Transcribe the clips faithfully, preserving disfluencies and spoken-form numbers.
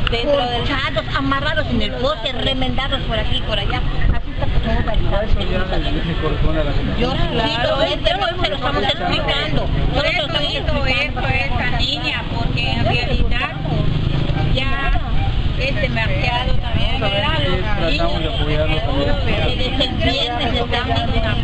dentro del... colchados, amarrados en el poste, remendados por aquí y por allá. Así está todo barricado. Eso ya le corresponde a la gente. Yo sí, pero este no se lo estamos explicando. Por eso hizo esto esta niña, porque en realidad ya es demasiado también, ¿verdad? Los Tratamos de apoyarlo también. Desde el viernes están en una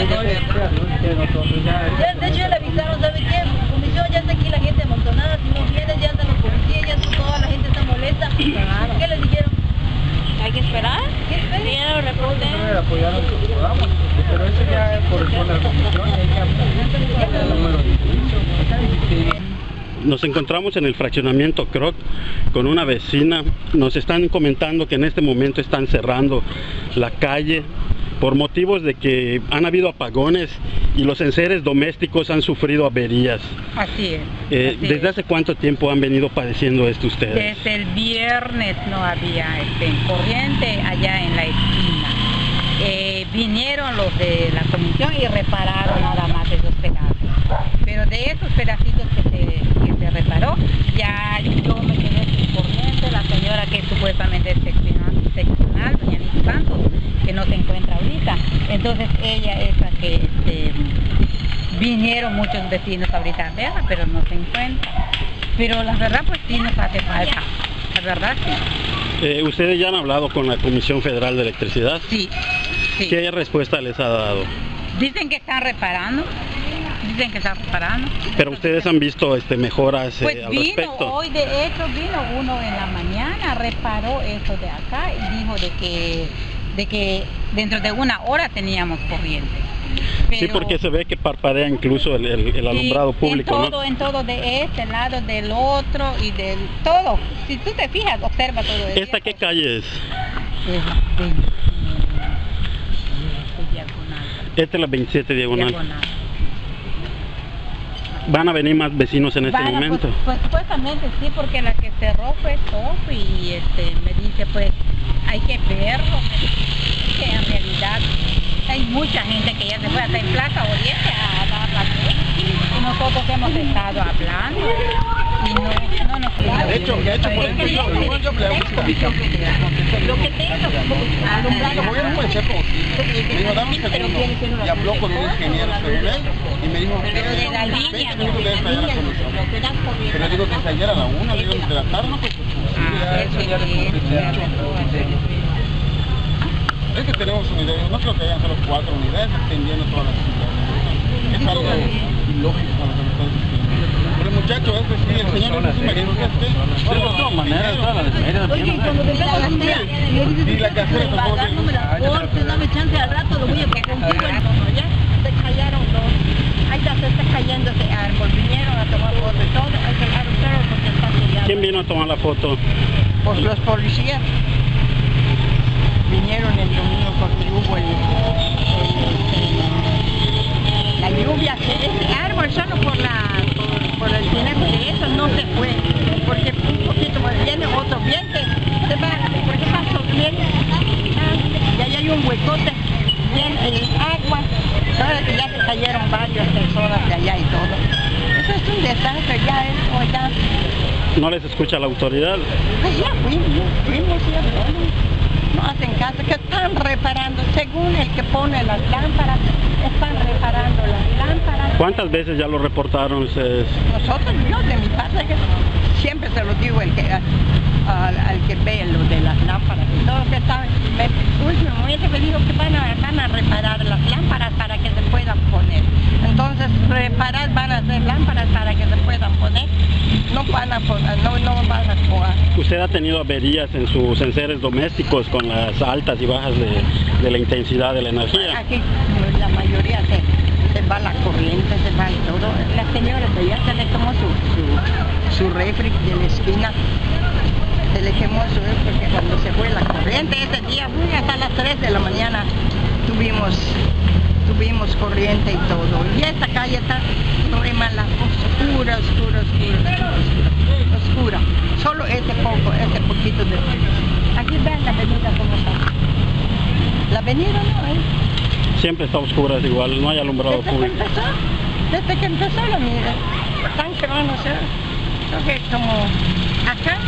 Ya, de hecho ya le avisaron, ¿sabe qué? Comisión, ya está aquí la gente amontonada, si no viene ya andan los policías, ya toda la gente está molesta. ¿Qué les dijeron? Hay que esperar, ¿Qué esperen? que ya lo reporten. Tratar de apoyarlo en lo que podamos, pero eso ya corresponde a la comisión y hay que apoyar el número de servicio. Nos encontramos en el fraccionamiento Croc con una vecina. Nos están comentando que en este momento están cerrando la calle por motivos de que han habido apagones y los enseres domésticos han sufrido averías. Así es. Eh, así ¿Desde es. hace cuánto tiempo han venido padeciendo esto ustedes? Desde el viernes no había este, corriente allá en la esquina. Eh, vinieron los de la comisión y repararon nada más esos pedazos. Pero de esos pedacitos que se, que se reparó, ya yo me quedé sin corriente. La señora que supuestamente es seccional, seccional doña Nisi Santos, que no se encuentra ahorita. Entonces ella es la que este, vinieron muchos vecinos ahorita a verla, pero no se encuentra. Pero la verdad pues sí nos hace falta, la verdad sí. Eh, ¿Ustedes ya han hablado con la Comisión Federal de Electricidad? Sí, sí. ¿Qué respuesta les ha dado? Dicen que están reparando, dicen que están reparando. Pero ustedes han visto este, mejoras eh, Pues al vino, respecto. hoy de hecho vino uno en la mañana, reparó eso de acá y dijo de que, de que dentro de una hora teníamos corriente. Sí, Pero- porque se ve que parpadea incluso el, el- el alumbrado Sí, público, en todo, ¿no? en todo, de este lado, del otro y del todo. Si tú te fijas, observa todo eso. ¿Esta qué calle es? Es la veinte, diagonal. Esta es la veintisiete diagonal. Diagonal. ¿Van a venir más vecinos en este Van a- momento? Pues, pues supuestamente sí, porque la que cerró fue Top y este, me dice pues hay que verlo, que en realidad hay mucha gente que ya se fue hasta en Plaza Oriente a dar la luz y nosotros hemos estado hablando y no, no nos... De hecho, de hecho, por ejemplo, yo, yo, yo hablé a una comisión. Lo que tenga El gobierno puede ser como me dijo, dame un segundo, y habló con un ingeniero según él, y me dijo, Pero de la línea, veinte no, minutos de de la estar línea, la solución. lo que dan corriente. Pero digo que es ayer a la una, digo de la tarde, no, pues, Ah, eso ya eso sí, le es que tenemos unidades, no creo que hayan solo cuatro unidades extendiendo todas las unidades. Es algo ilógico con lo que me están diciendo. Pero el muchacho este sí, el señor es un marido que esté. De todas maneras, todas las medidas. Oye, y cuando te venga la tía, y él dice, Y la casera tampoco tiene- dándome la corte, dame chance al rato, lo voy a contigo en tono, ya. Se callaron dos. Ahí ya se está cayendo ese árbol. Vinieron a tomar fotos y todo. Hay que dejar un perro porque está sellado. ¿Quién vino a tomar la foto? Pues los policías vinieron el domingo porque hubo el, el- la lluvia. Ese árbol solo por la por, por el tiempo de eso no se fue, porque un poquito más viene otro viento, se va, porque pasó bien, y ahí hay un huecote, viene el agua, entonces ya se cayeron varias personas de allá y todo. Eso es un desastre, ya eso ya. ¿No les escucha la autoridad? Pues ya fuimos, fuimos ya fuimos. No hacen caso, que están reparando, según el que pone las lámparas, están reparando las lámparas. ¿Cuántas veces ya lo reportaron ustedes? Nosotros, yo de mi parte, que siempre se lo digo el que, al, al que ve lo de las lámparas. No, que está, me, últimamente me dijo que van a, van a reparar las lámparas para que se puedan poner. Entonces, reparar van a hacer lámparas para que se puedan poner. No van a poner, no, no van a jugar. ¿Usted ha tenido averías en sus enseres domésticos con las altas y bajas de, de la intensidad de la energía? Aquí la mayoría se, se va la corriente, se va y todo. La señora de allá se le quemó su, su, su refri de la esquina. Se le quemó su refri porque cuando se fue la corriente ese día, uy, hasta las tres de la mañana tuvimos, tuvimos corriente y todo. Y esta calle está muy mala, oscura, oscura, oscura, oscura, oscura. Solo ese poco, ese poquito de... Aquí ven la avenida como está. La avenida no hay. Siempre está oscura, es igual, no hay alumbrado Desde que público. empezó, desde que empezó la mira, tan que van a ser, creo que como acá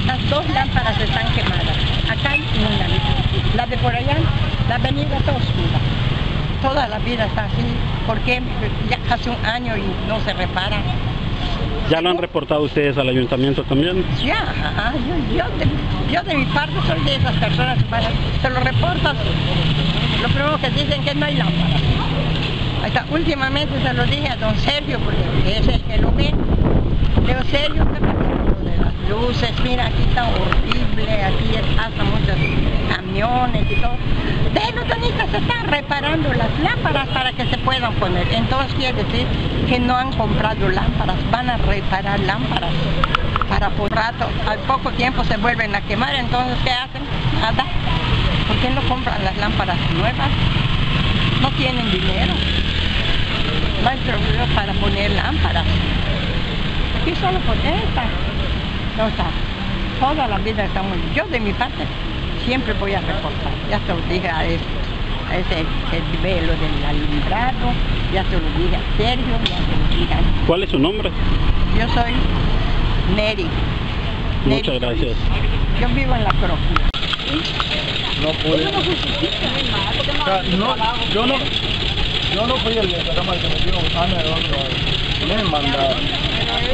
Las dos lámparas están quemadas. Acá hay una. La de por allá, la avenida está oscura. Toda la vida está así, porque ya casi un año y no se repara. ¿Ya lo han reportado ustedes al ayuntamiento también? Ya, ajá, yo, yo, de, yo de mi parte soy de esas personas que van a- se lo reportan. Lo primero que dicen que no hay lámparas. Hasta últimamente se lo dije a don Sergio, porque es el que lo ve. Le digo, Sergio, ¿qué pasa con lo de las luces? Mira, aquí está horrible, aquí pasan muchos camiones y todo. De los donistas se están reparando las lámparas para que se puedan poner. Entonces quiere decir que no han comprado lámparas, van a reparar lámparas para por rato, al poco tiempo se vuelven a quemar. Entonces, ¿qué hacen? Nada. ¿Por qué no compran las lámparas nuevas? No tienen dinero. No hay problema para poner lámparas. Aquí solo por esta. No está. Toda la vida está muy bien. Yo de mi parte siempre voy a reportar. Ya se lo dije a ese, a ese que ve lo del alumbrado, ya se lo dije a Sergio, ya se lo dije a... ¿Cuál es su nombre? Yo soy Neri. Muchas Neri. gracias. Yo vivo en la Croc. No pude. O sea, no, yo no, yo no fui el de la cámara que me dio Ana de otro. Me mandaron.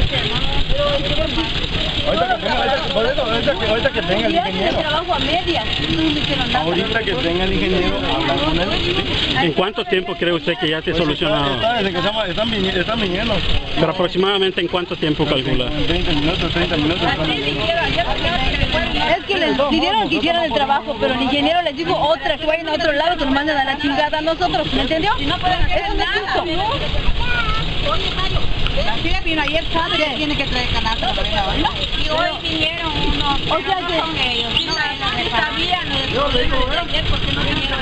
Ahorita que venga, ahorita, por eso, ahorita que, ahorita que venga el ingeniero. trabajo a medias, no hicieron nada. Ahorita que venga el ingeniero, hablar con él. ¿En cuánto tiempo cree usted que ya esté solucionado? Está, desde que están, están, vini- están viniendo. Pero aproximadamente en cuánto tiempo calcula. veinte minutos, treinta minutos. Es que les pidieron que hicieran el trabajo, pero el ingeniero les dijo otra, que vayan a otro lado, que nos manden a la chingada a nosotros, ¿me entendió? Eso no es justo. La tía vino ayer, sabe que tiene que traer canasta para venir hoy. Y hoy vinieron unos, O sea que- con ellos. No, no sabían, no sabían ayer porque no vinieron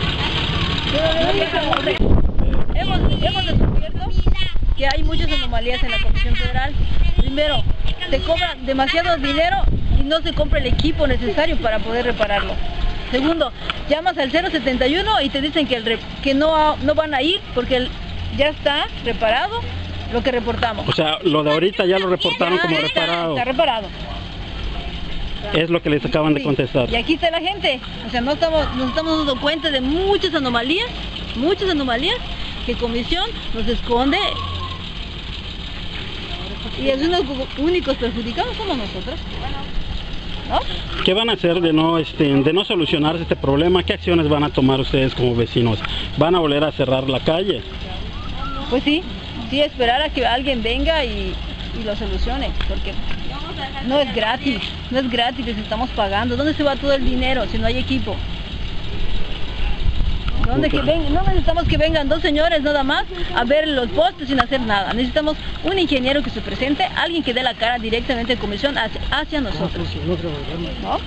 hoy. Hemos, hemos descubierto que hay muchas anomalías en la Comisión Federal. Primero, se cobra demasiado dinero y no se compra el equipo necesario para poder repararlo. Segundo, llamas al cero setenta y uno y te dicen que, el re- que no, no van a ir porque el- ya está reparado lo que reportamos. O sea, lo de ahorita ya lo reportaron como Está- reparado. Está reparado. Es lo que les acaban de Sí. contestar. Y aquí está la gente. O sea, no estamos, nos estamos dando cuenta de muchas anomalías, muchas anomalías que Comisión nos esconde. Y los únicos, únicos perjudicados somos nosotros. ¿No? ¿Qué van a hacer de no, este, de no solucionarse este problema? ¿Qué acciones van a tomar ustedes como vecinos? ¿Van a volver a cerrar la calle? Pues sí, sí, esperar a que alguien venga y, y lo solucione, porque no es gratis, no es gratis, les estamos pagando. ¿Dónde se va todo el dinero si no hay equipo? ¿Dónde que ven- no necesitamos que vengan dos señores nada más a ver los postes sin hacer nada. Necesitamos un ingeniero que se presente, alguien que dé la cara directamente en comisión hacia, hacia nosotros. ¿No?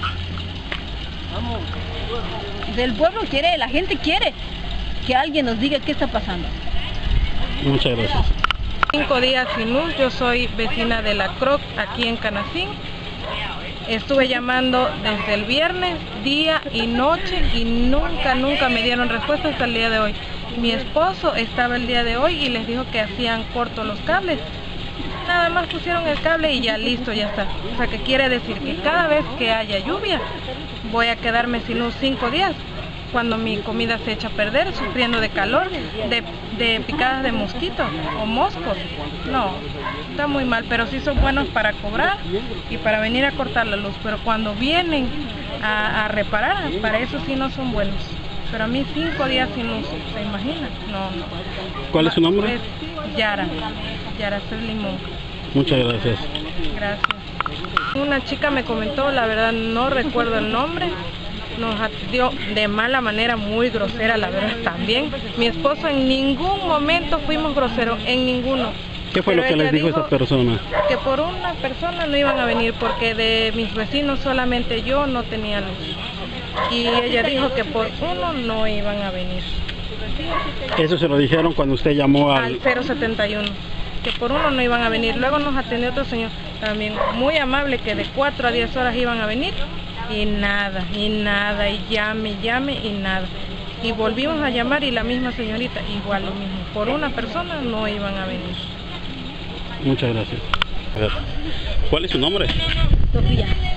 El pueblo quiere, la gente quiere que alguien nos diga qué está pasando. Muchas gracias. Cinco días sin luz, yo soy vecina de la Croc aquí en Canacín. Estuve llamando desde el viernes, día y noche, y nunca, nunca me dieron respuesta hasta el día de hoy. Mi esposo estaba el día de hoy y les dijo que hacían cortos los cables. Nada más pusieron el cable y ya listo, ya está. O sea, que quiere decir que cada vez que haya lluvia, voy a quedarme sin luz cinco días. Cuando mi comida se echa a perder, sufriendo de calor, de, de picadas de mosquitos o moscos. No, está muy mal, pero sí son buenos para cobrar y para venir a cortar la luz. Pero cuando vienen a, a reparar, para eso sí no son buenos. Pero a mí cinco días sin luz, ¿se imagina? No, no. ¿Cuál es su nombre? Es Yara, Yara soy Limón. Muchas gracias. Gracias. Una chica me comentó, la verdad no recuerdo el nombre, nos atendió de mala manera, muy grosera, la verdad también. Mi esposo en ningún momento fuimos groseros, en ninguno. ¿Qué fue Pero lo que les ella dijo esa persona? Que por una persona no iban a venir, porque de mis vecinos solamente yo no tenía luz. Y ella dijo que por uno no iban a venir. Eso se lo dijeron cuando usted llamó Al al... cero setenta y uno, que por uno no iban a venir. Luego nos atendió otro señor también muy amable, que de cuatro a diez horas iban a venir y nada, y nada, y llame, llame y nada. Y volvimos a llamar y la misma señorita igual lo mismo, por una persona no iban a venir. Muchas gracias. A ver, ¿cuál es su nombre? Sofía.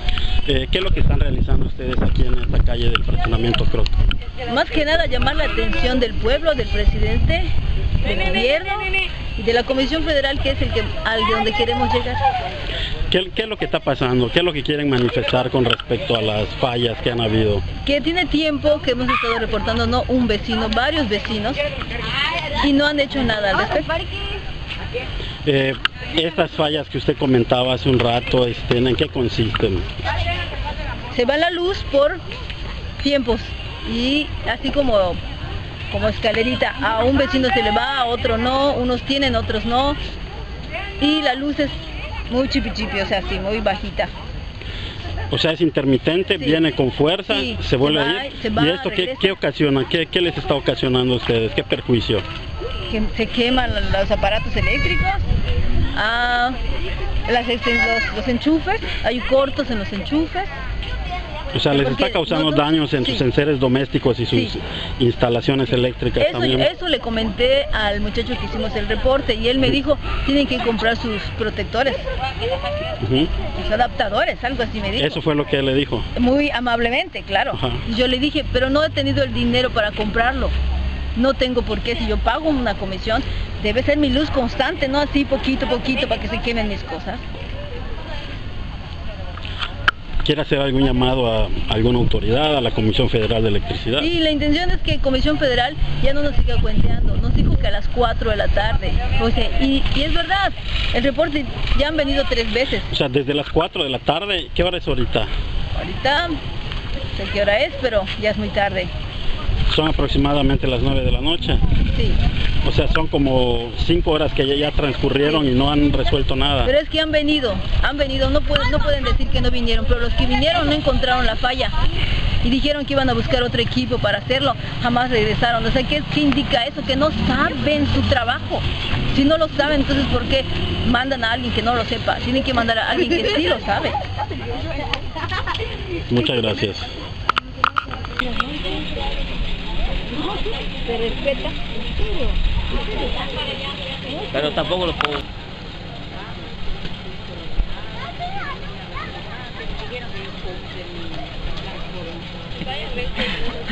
Eh, ¿Qué es lo que están realizando ustedes aquí en esta calle del fraccionamiento Croc? Más que nada llamar la atención del pueblo, del presidente, del gobierno y de la Comisión Federal, que es el que al de donde queremos llegar. ¿Qué, ¿Qué es lo que está pasando? ¿Qué es lo que quieren manifestar con respecto a las fallas que han habido? Que tiene tiempo que hemos estado reportando, no un vecino, varios vecinos, y no han hecho nada al respecto. Eh, estas fallas que usted comentaba hace un rato, este, ¿en qué consisten? Se va la luz por tiempos y así como, como escalerita, a un vecino se le va, a otro no, unos tienen, otros no, y la luz es muy chipi-chipi, o sea, así, muy bajita. O sea, es intermitente, sí. Viene con fuerza, Sí, se vuelve se va, a ir. se va, ¿Y esto qué, regresa. qué ocasiona? ¿Qué, ¿Qué les está ocasionando a ustedes? ¿Qué perjuicio? Que se queman los aparatos eléctricos, ah, las, este, los, los enchufes, hay cortos en los enchufes. O sea, les Porque está causando nosotros- daños en sus sí. enseres domésticos y sus Sí. instalaciones eléctricas Eso, también. eso le comenté al muchacho que hicimos el reporte y él me dijo, tienen que comprar sus protectores, Ujú. sus adaptadores, algo así me dijo. Eso fue lo que él le dijo. Muy amablemente, claro. Ajá. Y yo le dije, pero no he tenido el dinero para comprarlo. No tengo por qué, si yo pago una comisión, debe ser mi luz constante, no así poquito, poquito para que se quemen mis cosas. ¿Quiere hacer algún llamado a alguna autoridad, a la Comisión Federal de Electricidad? Sí, la intención es que Comisión Federal ya no nos siga cuenteando, nos dijo que a las cuatro de la tarde, o sea, y, y es verdad, el reporte ya han venido tres veces. O sea, desde las cuatro de la tarde, ¿qué hora es ahorita? Ahorita, no sé qué hora es, pero ya es muy tarde. Son aproximadamente las nueve de la noche. Sí, O sea, son como cinco horas que ya, ya transcurrieron y no han resuelto nada. pero es que han venido, han venido, no pueden, no pueden decir que no vinieron, pero los que vinieron no encontraron la falla y dijeron que iban a buscar otro equipo para hacerlo, jamás regresaron. O sea, ¿qué, qué indica eso? Que no saben su trabajo. Si no lo saben, entonces ¿por qué mandan a alguien que no lo sepa? Tienen que mandar a alguien que sí lo sabe. Muchas gracias. ¿Se respeta? Pero tampoco lo puedo. Vaya,